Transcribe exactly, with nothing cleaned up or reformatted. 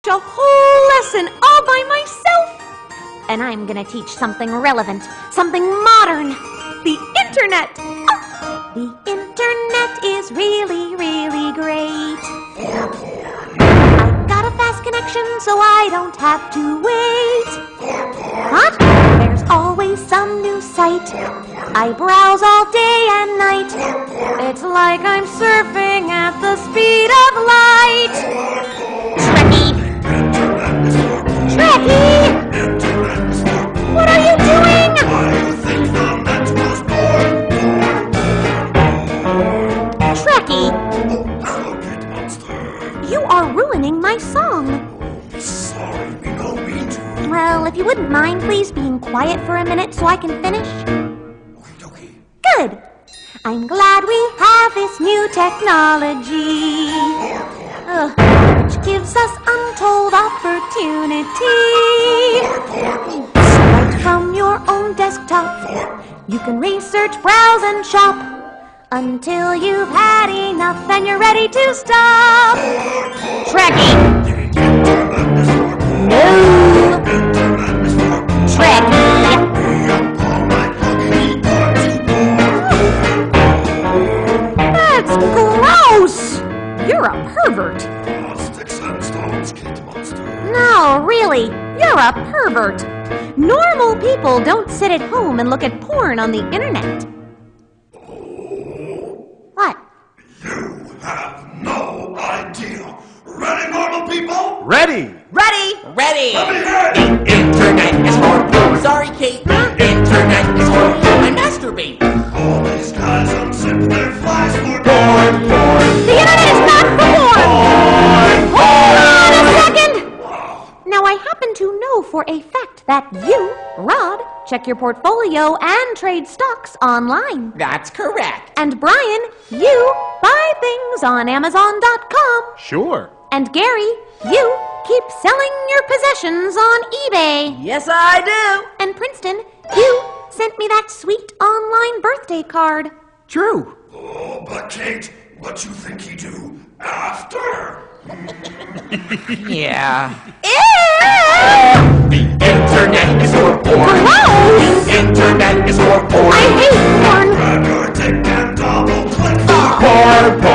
a whole lesson all by myself. And I'm gonna teach something relevant, something modern. The internet. Oh, the internet is really, really great. I've got a fast connection so I don't have to wait. What? There's always some new site. I browse all day and night. It's like I'm surfing at the speed of light. Trekkie! Trekkie! What are you doing? Trekkie! You are ruining my song. Sorry, we know we do. Well, if you wouldn't mind, please being quiet for a minute so I can finish. Okay. Good. I'm glad we have this new technology, uh, which gives us untold opportunity. Right from your own desktop, you can research, browse, and shop until you've had enough and you're ready to stop. Trekkie! No! Trekkie! That's gross! You're a pervert. Sticks and stones, Kid Monster. No, really, you're a pervert. Normal people don't sit at home and look at porn on the internet. What? You have no idea. Ready, normal people? Ready! Ready? Ready! Let me hear it. The internet is for porn. Sorry, Kate. The internet is for porn. I masturbate. All these guys unzip their flies for Porn, porn. The internet is not for porn! Hold on a second! Now, I happen to know for a fact that you, Rod, check your portfolio and trade stocks online. That's correct. And Brian, you buy things on Amazon dot com. Sure. And Gary, you keep selling your possessions on eBay. Yes, I do. And Princeton, you sent me that sweet online birthday card. True. Oh, but Kate, what you think he do after? Yeah. Ew! The internet is for porn. Gross! The internet is for porn. I hate porn. Grab your dick and double click the Porn,